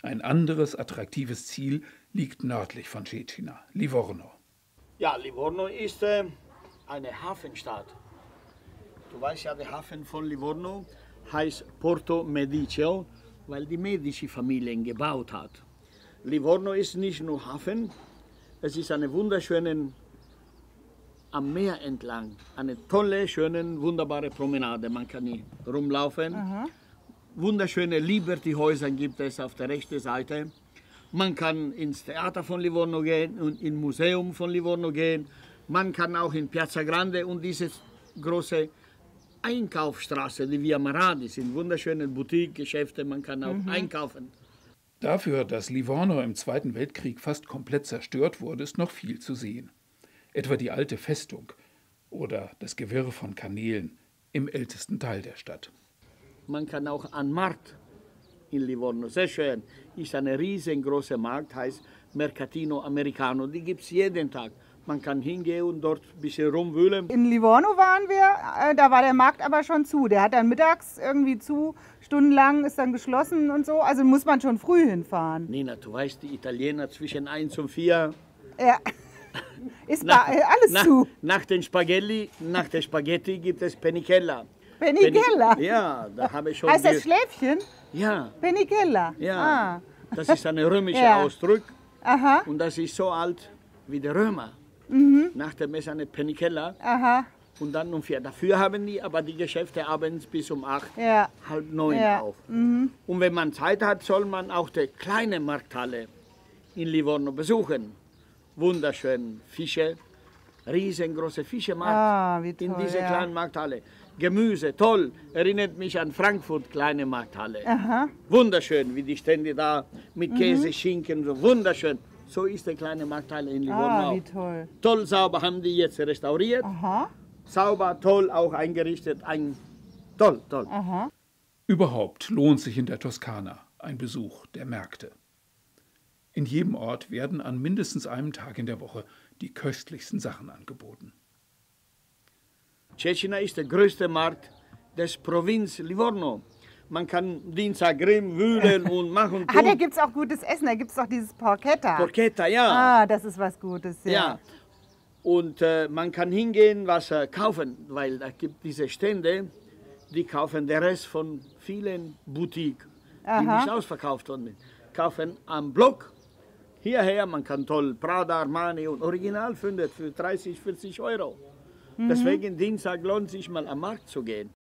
Ein anderes attraktives Ziel liegt nördlich von Cecina, Livorno. Ja, Livorno ist eine Hafenstadt. Du weißt ja, der Hafen von Livorno heißt Porto Mediceo, weil die Medici-Familie gebaut hat. Livorno ist nicht nur Hafen, es ist eine wunderschöne, am Meer entlang, eine tolle, schöne, wunderbare Promenade. Man kann hier rumlaufen. Aha. Wunderschöne Liberty-Häuser gibt es auf der rechten Seite. Man kann ins Theater von Livorno gehen und ins Museum von Livorno gehen. Man kann auch in Piazza Grande und diese große Einkaufsstraße, die Via Maradi, sind wunderschöne Boutique-Geschäfte, man kann auch einkaufen. Dafür, dass Livorno im Zweiten Weltkrieg fast komplett zerstört wurde, ist noch viel zu sehen. Etwa die alte Festung oder das Gewirr von Kanälen im ältesten Teil der Stadt. Man kann auch an Markt in Livorno, sehr schön, ist ein riesengroßer Markt, heißt Mercatino Americano, die gibt es jeden Tag. Man kann hingehen und dort ein bisschen rumwühlen. In Livorno waren wir, da war der Markt aber schon zu. Der hat dann mittags irgendwie zu, stundenlang ist dann geschlossen und so. Also muss man schon früh hinfahren. Nina, du weißt, die Italiener zwischen 1 und 4. Ja, ist alles zu. Nach der Spaghetti gibt es Penicella. Penicella? Ja, da habe ich schon... Heißt das Schläfchen? Ja. Penicella? Ja, Ah. das ist ein römischer Ausdruck. Aha. Und das ist so alt wie der Römer. Nach dem Essen eine Penicella Aha. und dann um 4. Dafür haben die aber die Geschäfte abends bis um 8, Ja. halb 9 Ja. auf. Und wenn man Zeit hat, soll man auch die kleine Markthalle in Livorno besuchen. Wunderschön Fische, riesengroße Fischemarkt Ah, wie toll, in dieser ja. kleinen Markthalle. Gemüse, toll, erinnert mich an Frankfurt, kleine Markthalle. Aha. Wunderschön, wie die Stände da mit Käse, Schinken, so wunderschön. So ist die kleine Markthalle in Livorno Ah, auch. wie toll. Toll sauber haben die jetzt restauriert. Aha. Sauber, toll auch eingerichtet. Toll, toll. Aha. Überhaupt lohnt sich in der Toskana ein Besuch der Märkte. In jedem Ort werden an mindestens einem Tag in der Woche die köstlichsten Sachen angeboten. Cecina ist der größte Markt des Provinz Livorno. Man kann Dienstag Grimm wühlen und machen. Ah, da gibt es auch gutes Essen, da gibt es doch dieses Porchetta. Porchetta, ja. Ah, das ist was Gutes, ja. Ja. Und man kann hingehen, was kaufen, weil da gibt diese Stände, die kaufen den Rest von vielen Boutiques, die nicht ausverkauft sind. Kaufen am Block hierher, man kann toll Prada, Armani und Original finden für 30, 40 Euro. Deswegen Dienstag lohnt sich mal am Markt zu gehen.